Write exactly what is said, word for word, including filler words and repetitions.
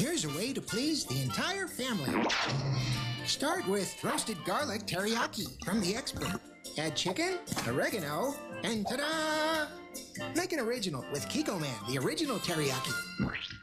Here's a way to please the entire family. Start with roasted garlic teriyaki from the expert. Add chicken, oregano, and ta-da! Make an original with Kikkoman, the original teriyaki.